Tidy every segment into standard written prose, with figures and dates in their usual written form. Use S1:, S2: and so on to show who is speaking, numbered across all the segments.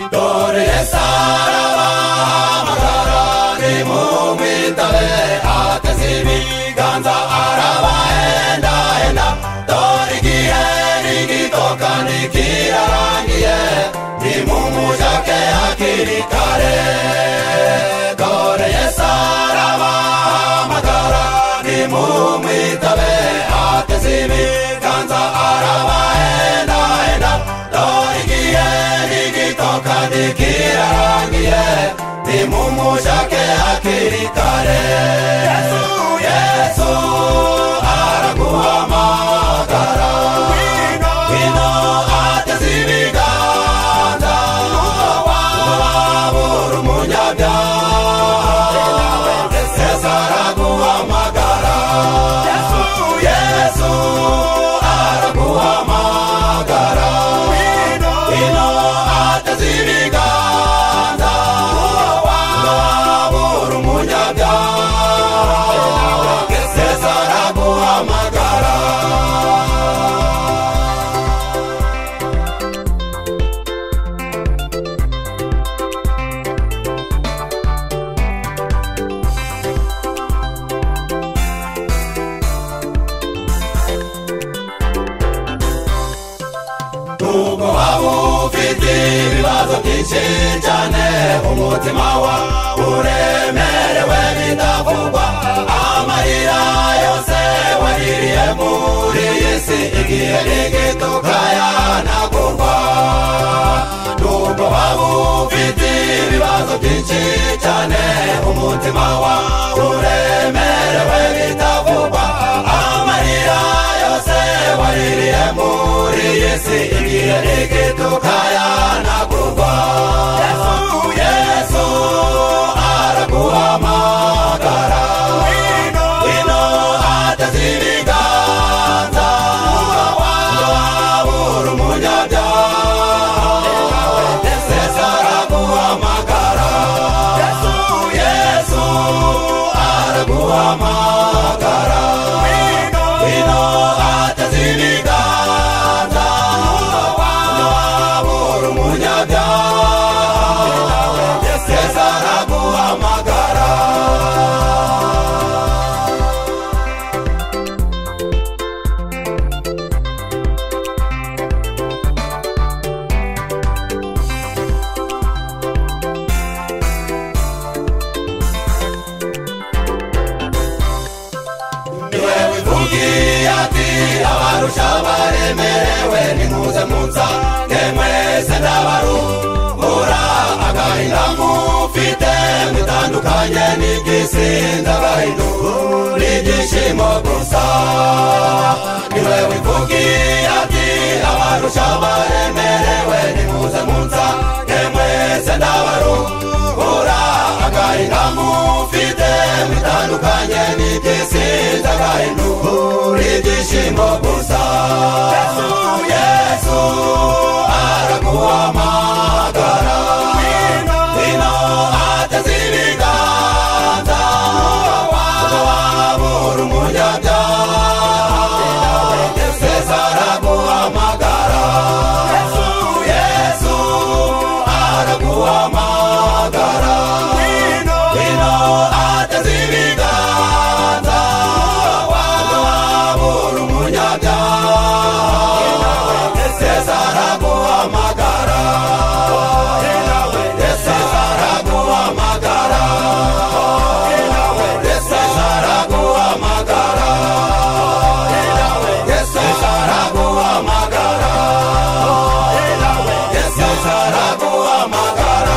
S1: dore Yesaraba magara ni mumwitabe ateze ibiganza arabahenda henda dore igihe n'igito kandi kirarangiye nimumushake hakiri kare dore Yesaraba magara ni mumwitabe ateze ibiganza arabahenda henda dore igihe n'igito kandi kirarangiye nimumushake hakiri kare Yesu araguhamagara wino ateze ibiganza wabura umunyabyaha Yesu araguhamagara Yesu araguhamagara wino ateze ibiganza wabura umunyabyaha Yesu araguhamagara nubwo waba ufite ibibazo byinshi cyane umutima wawe uremerewe bitavugwa amarira yose waririye muri iyi si igihe n'igito ukayanagurwa nubwo waba ufite ibibazo byinshi cyane umutima wawe uremerewe bitavugwa amarira yose waririye muri iyi si igihe n'igito ukayanagurwa Yesu araguhamagara wino ateze ibiganza wabura umunyabyaha Yesu araguhamagara Yesu araguhamagara wino ateze ibiganza wabura umunyabyaha Yesu araguhamagara niwe wivugiye ati abarusha baremerewe nimuze munsange mwese ndabaruhura agahinda mufite mwitandukanye n'iby'isi ndabahindura ibyishimo gusa niwe wivugiye ati abarusha baremerewe nimuze munsange mwese ndabaruhura agahinda mufite mwitandukanye n'iby'isi ndabahindura ibyishimo gusa Yesu araguhamagara wino ateze ibiganza wabura umunyabyaha Yesu araguhamagara Yesu araguhamagara wino ateze ibiganza wabura umunyabyaha Yesu araguhamagara Yesu araguhamagara Yesu araguhamagara Yesu araguhamagara Yesu araguhamagara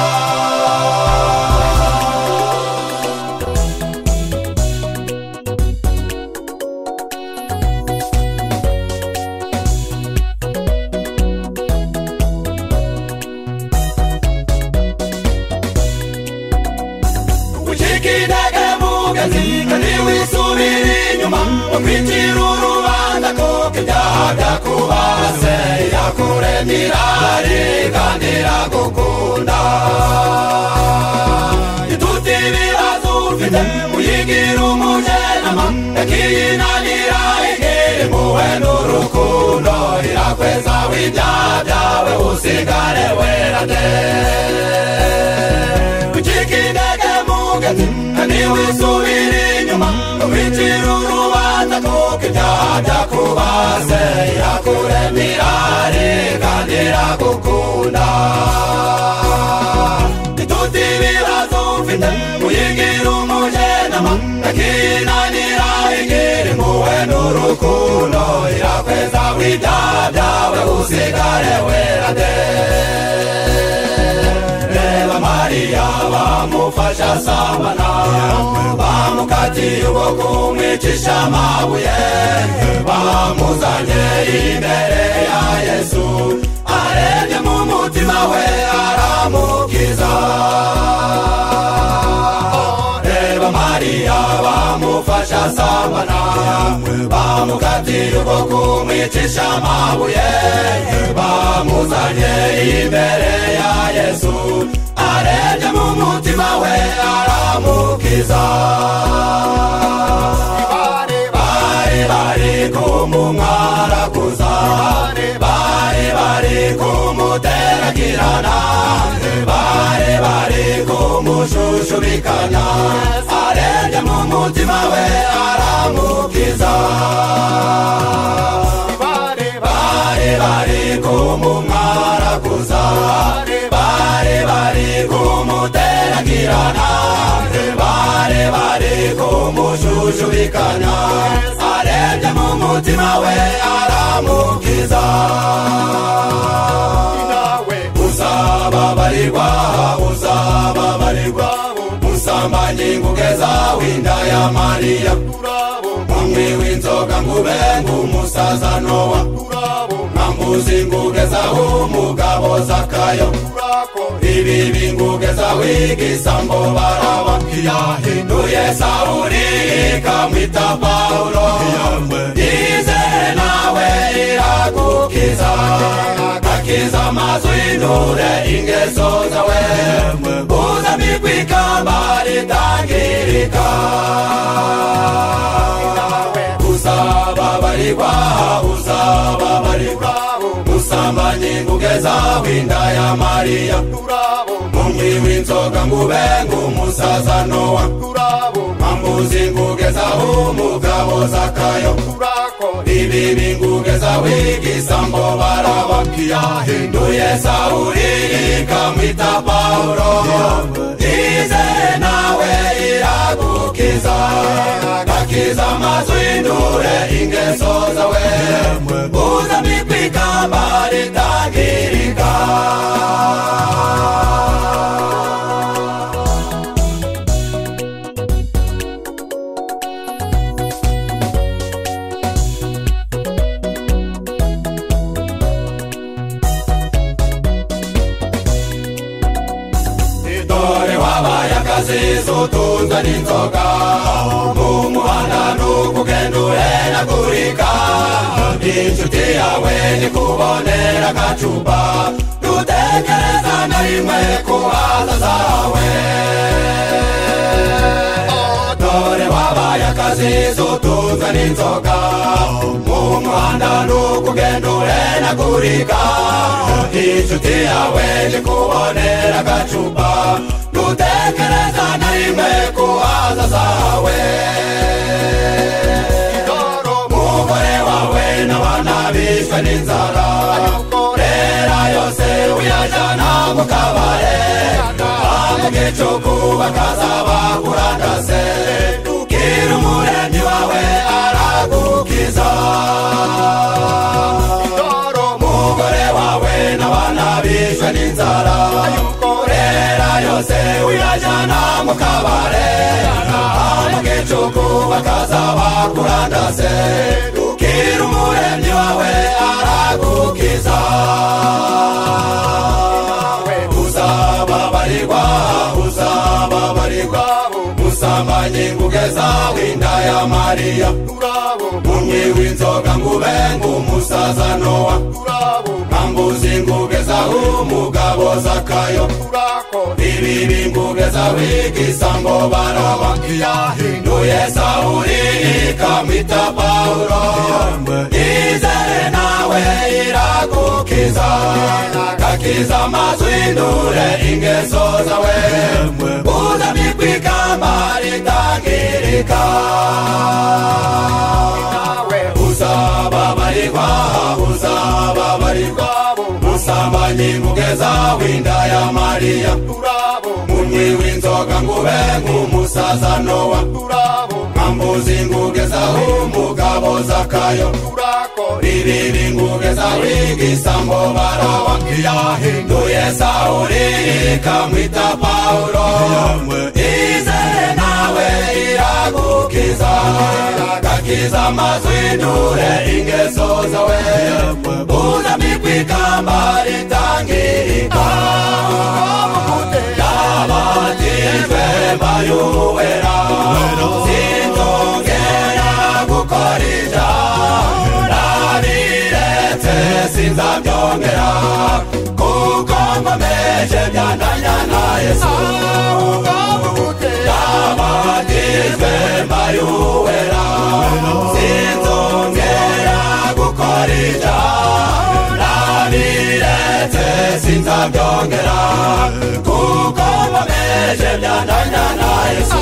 S1: wikidege mugenzi kandi wisubira inyuma ukwitira urubanza kuko ibyaha byakubase yakuremira kandi iragukunda ituti ibibazo ufite uyigira umujenama yakiyinanira igiri muwe n'urukundo irakwe irakweza w'ibyaha byawe usigare wera de ucika intege mugenzi ntiwisubire inyuma wicira urubanza kuko ibyaha byakubase irakurema irari kandi iragukunda ituti ibibazo ufite uyigira umujenama akinanira igira impuhwe n'urukundo irakweza w'ibyaha byawe usigare wera de reba Mariya bamufasha asambana bamukatiye ukuboko kumwicisha amabuye bamuzanye imbere ya Yesu arebye mu mutima we aramukiza reba Mariya bamufasha asambana bamukatiye ukuboko kumwicisha amabuye bamuzanye imbere ya Yesu arebye mu mutima we aramukiza bari kumumwaraguza bari kumuteragirana bari kumushushubikanya arebye mu mutima we aramukiza bari kumumwaraguza bari kumuteragirana bari kumushushubikanya arebye mu mutima we aramukiza uzababarirwa musambanyi ngugeza w'inda ya Mariya umwe w'inzoga ngube ngumusaza Nowa nkambuzi ngugeza umugabo Zakayo ibibi ngugeza w'igisambo Baraba yahinduye Sawuli ikamwita Pawulo yizere nawe iragukiza akiza amazu y'inture ingeso zawe uzambikwa ikamba ritangirika uzababarirwa musambanyi ngugeza w'inda ya Mariya umwe w'inzoga ngube ngumusaza Nowa nkambuzi ngugeza umugabo Zakayo ibibi ngugeza w'igisambo Baraba yahinduye Sawuli ikamwita Pawulo yizere nawe iragukiza akiza amazu y'inture ingeso zawe uzambikwa ikamba ritangirika utunzwe n'inzoga mu muhanda n'ukugenda uhenagurika inshuti yawe nikubonera agacupa dutekereza na rimwe ku hazaza hawe dore wabaye akazizo utunzwe n'inzoga mu muhanda n'ukugenda uhenagurika inshuti yawe nikubonera agacupa dutekereza na rimwe ku hazaza hawe umugore wawe n'abana bishwe n'inzara rera yose uyajana mu kabare mu gicuku bakaza bakurandase bwira umuremyi wawe aragukiza umugore wawe n'abana bishwe n'inzara yose uyajana mu kabare mu gicuku bakaza bakurandase bwira umuremyi wawe aragukiza uzababarirwa musambanyi ngugeza w'inda ya Mariya umwe w'inzoga ngube ngumusaza Nowa nkambuzi ngugeza umugabo Zakayo ibi bingugeza w'igisambo barabakiyahinduye Sawuli ikamwita Pawulo izere nawe iragukiza gakiza amazwindure ingeso zawe uzamikwa ikamba ritangirika uzababarirwa musambanyi mugeza w'inda ya Mariya munywi w'inzoga ngube nk'umusaza Nowa nkambuzi ngugeza umugabo Zakayo ibi bingugeza w'igisambo barabakiyahinduye Sawuli ikamwita Pawulo izere nawe iragukiza gakiza amazwindure ingeso zawe uzamikwa ikamba ritangirika yabatijwe bayuwera sinzongera gukora ibyaha nabiretse sinzabyongera kuko nkomeje byandanya na Yesu yabatijwe bayuwera sinzongera gukora ibyaha nabiretse sinzabyongera kuko nkomeje byandanya na Yesu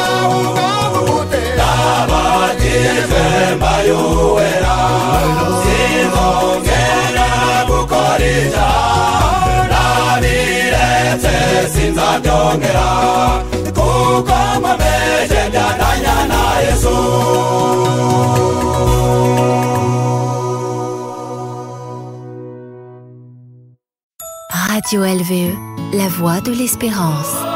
S1: yabatijwe bayuwera sinzongera gukora ibyaha nabiretse sinzabyongera kuko nkomeje byandanya na Yesu.
S2: Radio LVE, la voix de l'espérance.